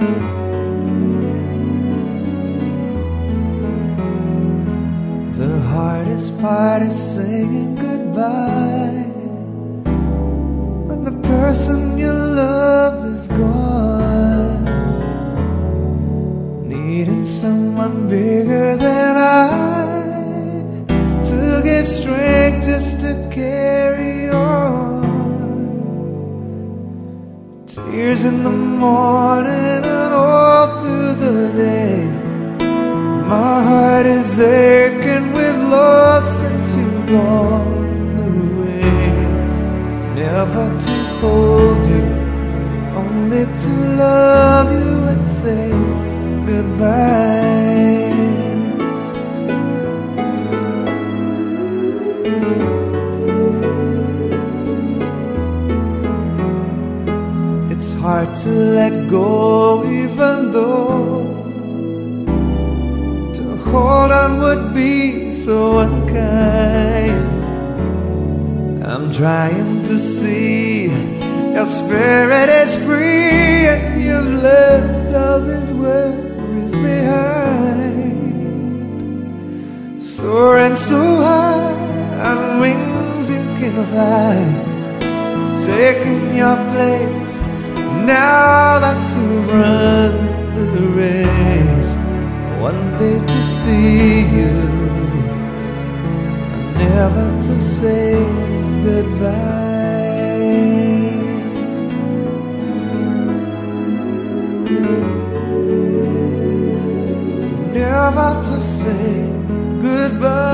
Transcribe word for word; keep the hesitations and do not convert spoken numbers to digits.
The hardest part is saying goodbye when the person you love is gone, needing someone bigger than I to give strength just to carry on. Tears in the morning and all through the day. My heart is aching with loss since you've gone away. Never to hold you, only to love you and say goodbye. It's hard to let go, even though hold on would be so unkind. I'm trying to see your spirit is free and you've left all these worries behind. Soaring so high on wings you can fly, taking your place now that you've run the race. One day to see you, and never to say goodbye. Never to say goodbye.